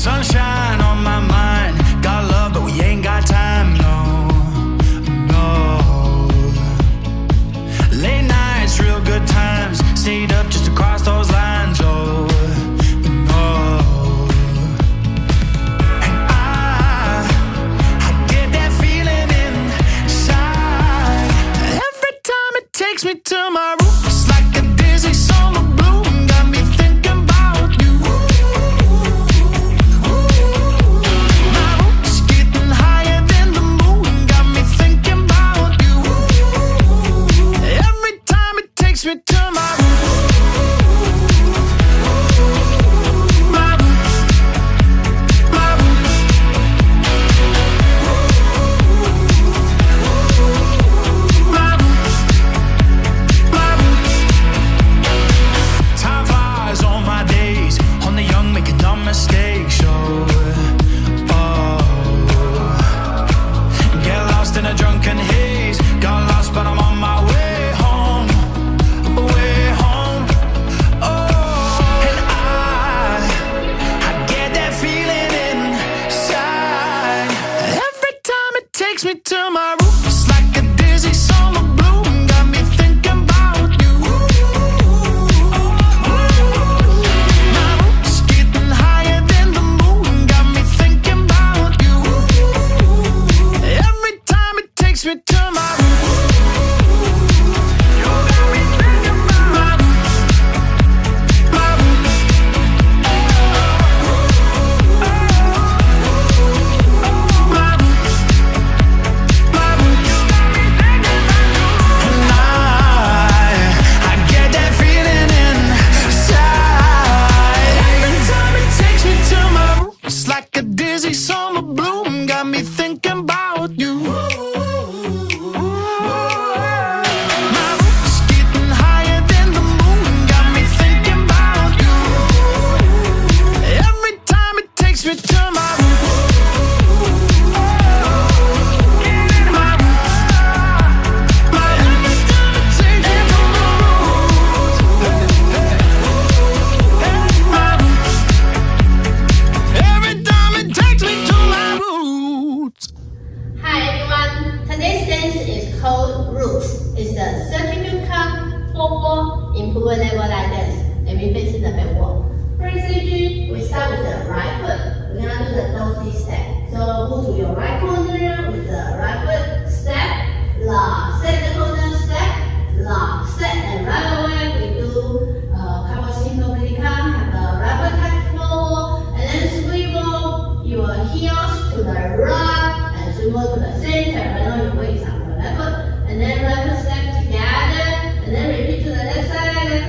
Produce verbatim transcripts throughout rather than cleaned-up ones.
Sunshine on my mind. Got love, but we ain't got time, no, no. Late nights, real good times. Stayed up just to cross those lines, oh, no. And I, I get that feeling inside. Every time it takes me to my roots, like a dizzy summer bloom, got me thinking about you. My roots getting higher than the moon, got me thinking about you. Every time it takes me to my roots. Mistakes, oh, oh. Get lost in a drunken haze. Got lost, but I'm on my way home, way home. Oh, and I, I get that feeling inside. Every time it takes me to my roots, like a dizzy summer bloom, got me thinking about you. Me to my roots. You got me thinking about my roots, my roots. My roots, my roots. You got me thinking about you. And I, I get that feeling inside. Every time it takes me to my roots, like a dizzy summer bloom, got me thinking about you. JennyLineDance, and we face the backward. First station, we start with the right foot. We're gonna do the dozy step. So move to your right corner with the right foot step, lock, second corner step, lock, step, and right away we do a couple single belly come, have the right foot touch floor, and then swivel your heels to the right and swivel to the center. Right now your weight is on the left foot, and then right foot step together, and then repeat to the left side.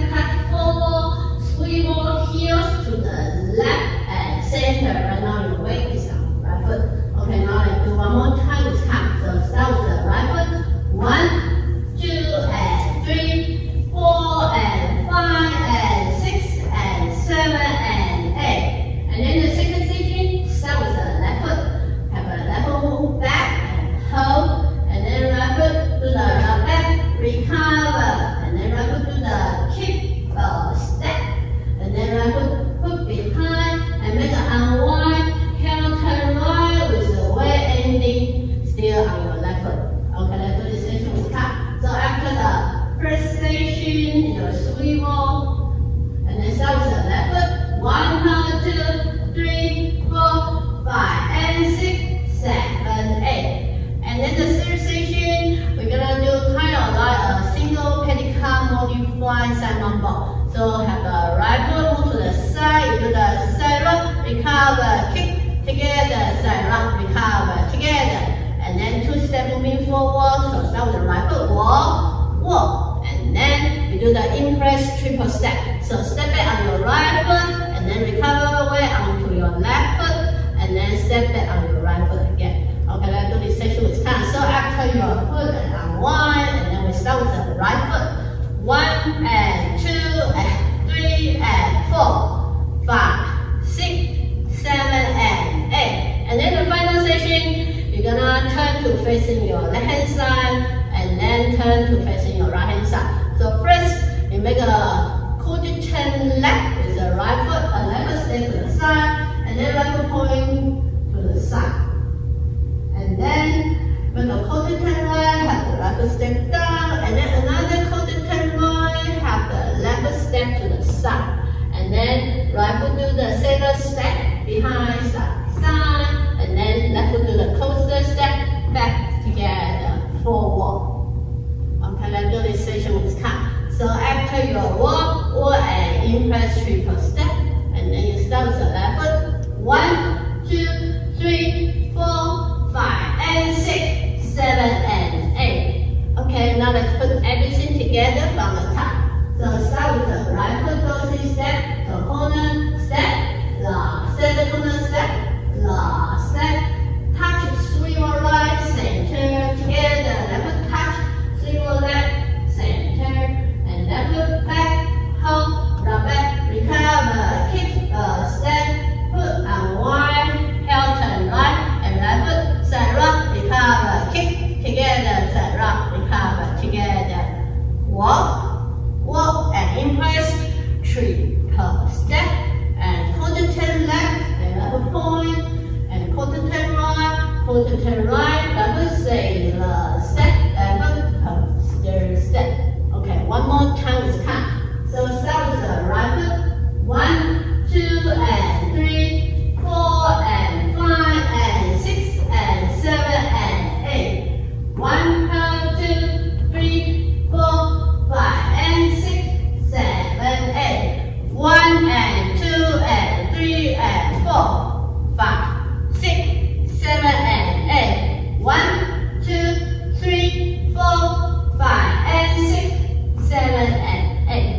Swivel heels to the left and center. Right now your weight is on the right foot. Okay, now let's do one more time with count. So start with the right foot. One, two, and three, four, and five, and six, and seven, and eight. And then the second section, start with the left foot. Have a left foot move back and hold. And then right foot to the back, recover. And then right foot to the kick, uh, step. And then right foot put behind and make an unwind, counter right with the weight ending still on your left foot. Okay, let's do this section with count. So after the first station, your swivel, and then start with the left foot. One, two, three, four, five, and six, seven, eight. And then the third station, we're gonna do kind of like a single pedicab modified side number. So have the right foot move to the side, you do the side rock, recover, kick, together, side rock, recover, together. And then two step moving forward, so start with the right foot, walk, walk. And then you do the in-press triple step. So step back on your right foot, and then recover away onto your left foot, and then step back on your right foot again. Okay, let's do this section with count. So after your foot and unwind, and then we start with the right foot. One and two and three and four, five, six, seven, and eight. And then the final section, you're gonna turn to facing your left hand side and then turn to facing your right hand side. So first, you make a cool turn left with the right foot, a left foot stay to the side, and and then right foot point to the side. And then when the quarter turn right, have the right foot step down, and then another quarter turn right, have the left foot step to the side. And then right foot do the sailor step behind, side, side, and then left foot do the coaster step back together, forward. Okay, let's do this section with count. So after your walk or an impress triple step, and then you start with the left foot. One, two, three, four, five, and six, seven, and eight. Okay, now let's put everything together from the top. So start with the right foot closing step, the corner step, the center corner step, the step, touch, swivel right, center, together, left foot touch, swivel left, center, and left foot back, hold, drop back, recover, kick, uh, step, foot unwind, heel turn right, and left foot, side rock, recover, kick, together, side rock, recover, together, walk, walk and impress, triple step, and quarter turn left, and left foot point, and quarter turn right, quarter turn right, left foot sailor step, and left foot coaster step. Okay, one more time is count. So start with the right foot, one, two, and three, four, and five, and six, and seven, and eight. One, two, three, four, five, and six, seven, eight. One, and two, and three, and four, five, six, seven, and eight. One, two, three, four, five, and six, seven, and eight.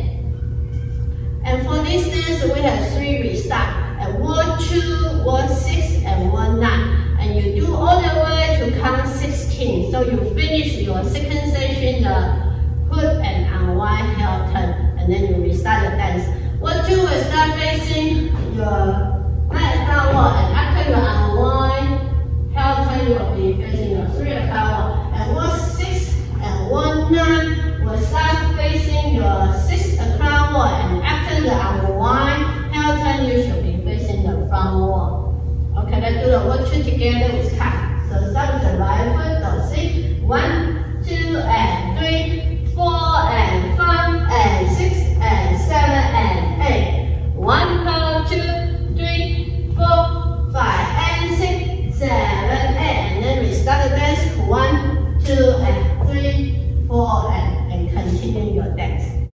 And for this dance, we have three restart. And one, two, one, six, and one, nine. And you do all the way to count sixteen. So you finish your second section, the hook and unwind, heel turn, and then you restart the dance. One, two will start facing your right front wall, and after you unwind, heel turn, you will be facing your three o'clock wall. And one, six, and one, nine will start facing your six o'clock wall, and after the unwind, heel turn, you should be facing the front wall. Okay, let's do the one, two together with count. So start with the right foot, go six, one, two, and three, four, and five, and six, and seven, and eight. One, two, three, four, five, and six, seven, eight. And then we start the dance. One, two, and three, four, and, and continue your dance.